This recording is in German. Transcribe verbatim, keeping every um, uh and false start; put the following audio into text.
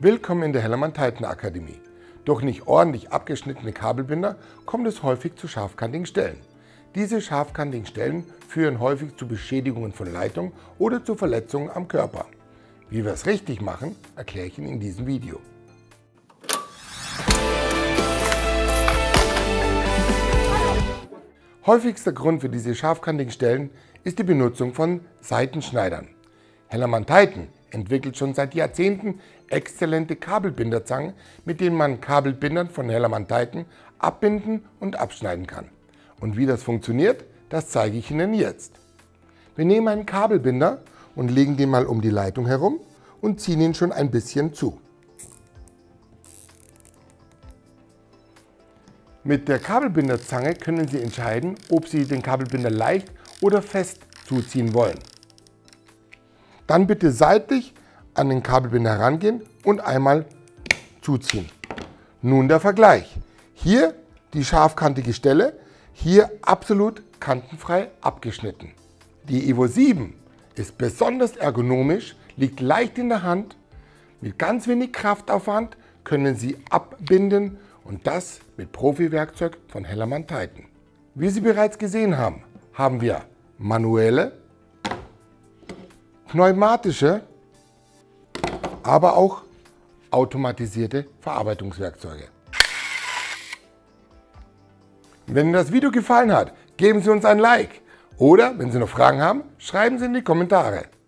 Willkommen in der Hellermann-Theiten Akademie. Durch nicht ordentlich abgeschnittene Kabelbinder kommt es häufig zu scharfkantigen Stellen. Diese scharfkantigen Stellen führen häufig zu Beschädigungen von Leitungen oder zu Verletzungen am Körper. Wie wir es richtig machen, erkläre ich Ihnen in diesem Video. Häufigster Grund für diese scharfkantigen Stellen ist die Benutzung von Seitenschneidern. Hellermann-Theiten entwickelt schon seit Jahrzehnten exzellente Kabelbinderzangen, mit denen man Kabelbindern von Hellermann-Theiten abbinden und abschneiden kann. Und wie das funktioniert, das zeige ich Ihnen jetzt. Wir nehmen einen Kabelbinder und legen den mal um die Leitung herum und ziehen ihn schon ein bisschen zu. Mit der Kabelbinderzange können Sie entscheiden, ob Sie den Kabelbinder leicht oder fest zuziehen wollen. Dann bitte seitlich an den Kabelbinder herangehen und einmal zuziehen. Nun der Vergleich. Hier die scharfkantige Stelle, hier absolut kantenfrei abgeschnitten. Die Evo sieben ist besonders ergonomisch, liegt leicht in der Hand. Mit ganz wenig Kraftaufwand können Sie abbinden und das mit Profi-Werkzeug von Hellermann-Theiten. Wie Sie bereits gesehen haben, haben wir manuelle, pneumatische, aber auch automatisierte Verarbeitungswerkzeuge. Wenn Ihnen das Video gefallen hat, geben Sie uns ein Like oder, wenn Sie noch Fragen haben, schreiben Sie in die Kommentare.